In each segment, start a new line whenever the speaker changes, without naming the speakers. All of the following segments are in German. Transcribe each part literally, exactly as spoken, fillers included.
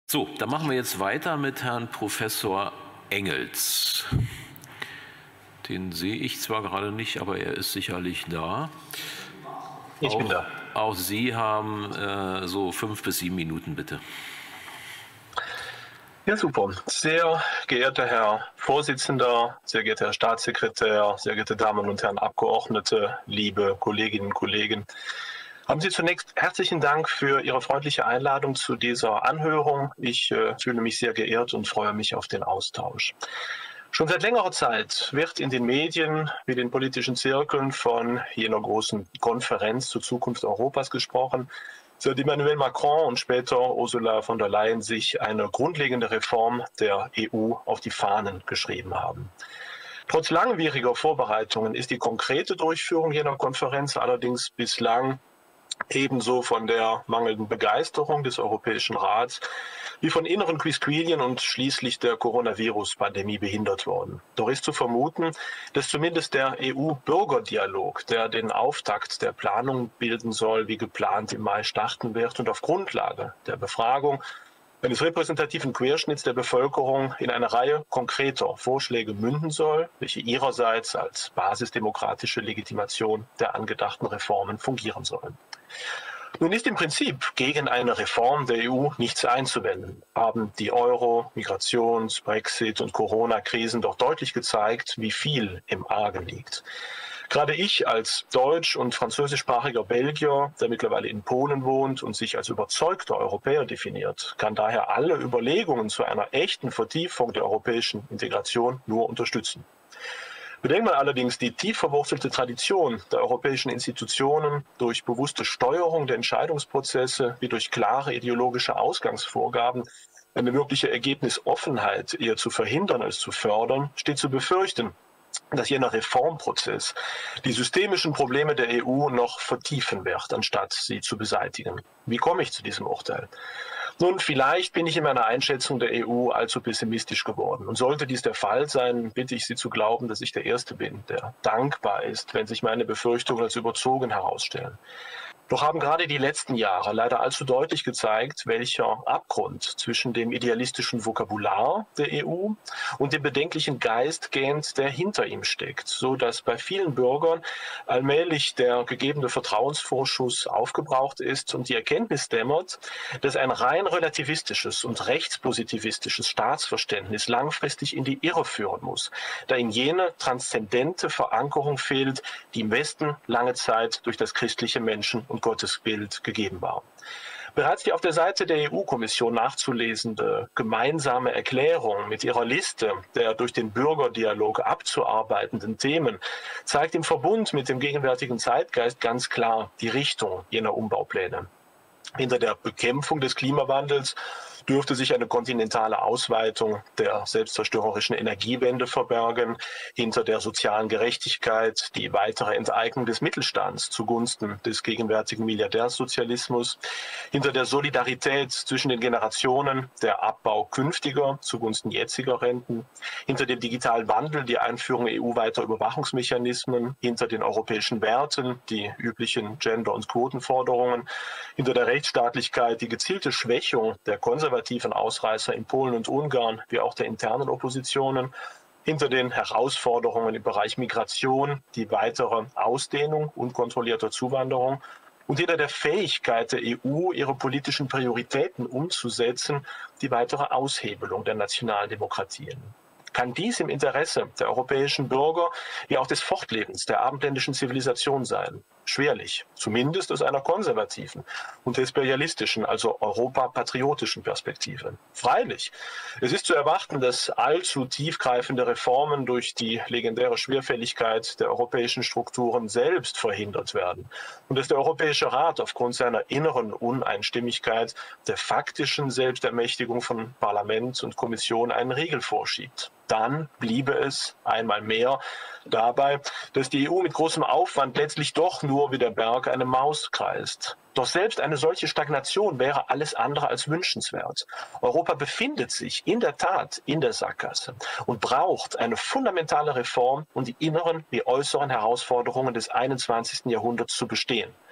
So, dann machen wir jetzt weiter mit Herrn Professor Engels. Den sehe ich zwar gerade nicht, aber er ist sicherlich da.
Ich
auch,
bin da.
Auch Sie haben äh, so fünf bis sieben Minuten, bitte.
Ja, super. Sehr geehrter Herr Vorsitzender, sehr geehrter Herr Staatssekretär, sehr geehrte Damen und Herren Abgeordnete, liebe Kolleginnen und Kollegen. Haben Sie zunächst herzlichen Dank für Ihre freundliche Einladung zu dieser Anhörung. Ich äh, fühle mich sehr geehrt und freue mich auf den Austausch. Schon seit längerer Zeit wird in den Medien wie den politischen Zirkeln von jener großen Konferenz zur Zukunft Europas gesprochen, seitdem Emmanuel Macron und später Ursula von der Leyen sich eine grundlegende Reform der E U auf die Fahnen geschrieben haben. Trotz langwieriger Vorbereitungen ist die konkrete Durchführung jener Konferenz allerdings bislang ebenso von der mangelnden Begeisterung des Europäischen Rats wie von inneren Quisquilien und schließlich der Coronavirus-Pandemie behindert worden. Doch ist zu vermuten, dass zumindest der E U-Bürgerdialog, der den Auftakt der Planung bilden soll, wie geplant im Mai starten wird und auf Grundlage der Befragung eines repräsentativen Querschnitts der Bevölkerung in eine Reihe konkreter Vorschläge münden soll, welche ihrerseits als basisdemokratische Legitimation der angedachten Reformen fungieren sollen. Nun ist im Prinzip gegen eine Reform der E U nichts einzuwenden, haben die Euro-, Migrations-, Brexit- und Corona-Krisen doch deutlich gezeigt, wie viel im Argen liegt. Gerade ich als deutsch- und französischsprachiger Belgier, der mittlerweile in Polen wohnt und sich als überzeugter Europäer definiert, kann daher alle Überlegungen zu einer echten Vertiefung der europäischen Integration nur unterstützen. Bedenkt man allerdings die tief verwurzelte Tradition der europäischen Institutionen durch bewusste Steuerung der Entscheidungsprozesse wie durch klare ideologische Ausgangsvorgaben, eine wirkliche Ergebnisoffenheit eher zu verhindern als zu fördern, steht zu befürchten, dass jener Reformprozess die systemischen Probleme der E U noch vertiefen wird, anstatt sie zu beseitigen. Wie komme ich zu diesem Urteil? Nun, vielleicht bin ich in meiner Einschätzung der E U allzu pessimistisch geworden. Und sollte dies der Fall sein, bitte ich Sie zu glauben, dass ich der Erste bin, der dankbar ist, wenn sich meine Befürchtungen als überzogen herausstellen. Doch haben gerade die letzten Jahre leider allzu deutlich gezeigt, welcher Abgrund zwischen dem idealistischen Vokabular der E U und dem bedenklichen Geist gähnt, der hinter ihm steckt, so dass bei vielen Bürgern allmählich der gegebene Vertrauensvorschuss aufgebraucht ist und die Erkenntnis dämmert, dass ein rein relativistisches und rechtspositivistisches Staatsverständnis langfristig in die Irre führen muss, da ihm jene transzendente Verankerung fehlt, die im Westen lange Zeit durch das christliche Menschen- und Gottesbild gegeben war. Bereits die auf der Seite der E U-Kommission nachzulesende gemeinsame Erklärung mit ihrer Liste der durch den Bürgerdialog abzuarbeitenden Themen zeigt im Verbund mit dem gegenwärtigen Zeitgeist ganz klar die Richtung jener Umbaupläne. Hinter der Bekämpfung des Klimawandels dürfte sich eine kontinentale Ausweitung der selbstzerstörerischen Energiewende verbergen, hinter der sozialen Gerechtigkeit die weitere Enteignung des Mittelstands zugunsten des gegenwärtigen Milliardärsozialismus, hinter der Solidarität zwischen den Generationen der Abbau künftiger zugunsten jetziger Renten, hinter dem digitalen Wandel die Einführung E U-weiter Überwachungsmechanismen, hinter den europäischen Werten die üblichen Gender- und Quotenforderungen, hinter der Rechtsstaatlichkeit die gezielte Schwächung der konservativen Ausreißer in Polen und Ungarn, wie auch der internen Oppositionen, hinter den Herausforderungen im Bereich Migration die weitere Ausdehnung unkontrollierter Zuwanderung und hinter der Fähigkeit der E U, ihre politischen Prioritäten umzusetzen, die weitere Aushebelung der nationalen Demokratien. Kann dies im Interesse der europäischen Bürger wie auch des Fortlebens der abendländischen Zivilisation sein? Schwerlich, zumindest aus einer konservativen und imperialistischen, also europapatriotischen Perspektive. Freilich, es ist zu erwarten, dass allzu tiefgreifende Reformen durch die legendäre Schwerfälligkeit der europäischen Strukturen selbst verhindert werden und dass der Europäische Rat aufgrund seiner inneren Uneinstimmigkeit der faktischen Selbstermächtigung von Parlament und Kommission einen Riegel vorschiebt. Dann bliebe es einmal mehr dabei, dass die E U mit großem Aufwand letztlich doch nur wie der Berg eine Maus kreist. Doch selbst eine solche Stagnation wäre alles andere als wünschenswert. Europa befindet sich in der Tat in der Sackgasse und braucht eine fundamentale Reform, um die inneren wie äußeren Herausforderungen des einundzwanzigsten Jahrhunderts zu bestehen.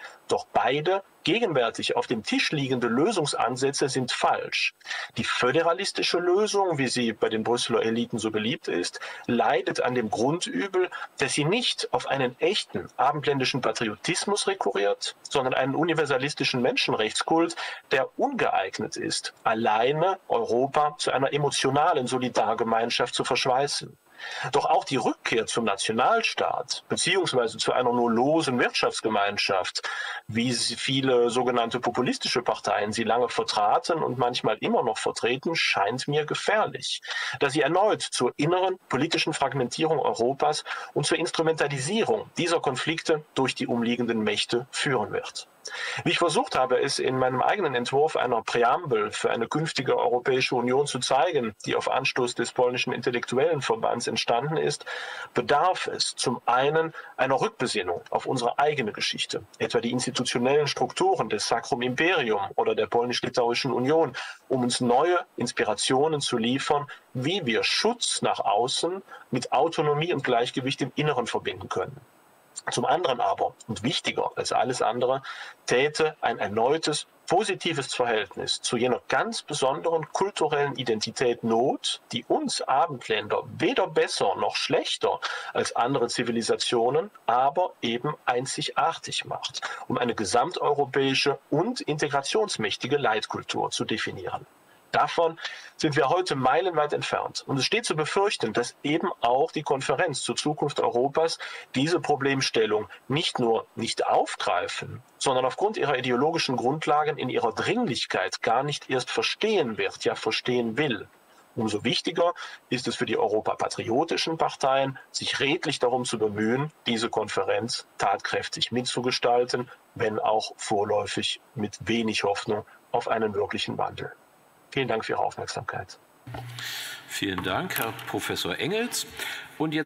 Doch beide gegenwärtig auf dem Tisch liegende Lösungsansätze sind falsch. Die föderalistische Lösung, wie sie bei den Brüsseler Eliten so beliebt ist, leidet an dem Grundübel, dass sie nicht auf einen echten abendländischen Patriotismus rekurriert, sondern einen universalistischen Menschenrechtskult, der ungeeignet ist, alleine Europa zu einer emotionalen Solidargemeinschaft zu verschweißen. Doch auch die Rückkehr zum Nationalstaat beziehungsweise zu einer nur losen Wirtschaftsgemeinschaft, wie viele sogenannte populistische Parteien sie lange vertraten und manchmal immer noch vertreten, scheint mir gefährlich, da sie erneut zur inneren politischen Fragmentierung Europas und zur Instrumentalisierung dieser Konflikte durch die umliegenden Mächte führen wird. Wie ich versucht habe, es in meinem eigenen Entwurf einer Präambel für eine künftige Europäische Union zu zeigen, die auf Anstoß des polnischen Intellektuellenverbands entstanden ist, bedarf es zum einen einer Rückbesinnung auf unsere eigene Geschichte, etwa die institutionellen Strukturen des Sacrum Imperium oder der polnisch-litauischen Union, um uns neue Inspirationen zu liefern, wie wir Schutz nach außen mit Autonomie und Gleichgewicht im Inneren verbinden können. Zum anderen aber, und wichtiger als alles andere, täte ein erneutes positives Verhältnis zu jener ganz besonderen kulturellen Identität Not, die uns Abendländer weder besser noch schlechter als andere Zivilisationen, aber eben einzigartig macht, um eine gesamteuropäische und integrationsmächtige Leitkultur zu definieren. Davon sind wir heute meilenweit entfernt. Und es steht zu befürchten, dass eben auch die Konferenz zur Zukunft Europas diese Problemstellung nicht nur nicht aufgreifen, sondern aufgrund ihrer ideologischen Grundlagen in ihrer Dringlichkeit gar nicht erst verstehen wird, ja verstehen will. Umso wichtiger ist es für die europapatriotischen Parteien, sich redlich darum zu bemühen, diese Konferenz tatkräftig mitzugestalten, wenn auch vorläufig mit wenig Hoffnung auf einen wirklichen Wandel. Vielen Dank für Ihre Aufmerksamkeit.
Vielen Dank, Herr Professor Engels. Und jetzt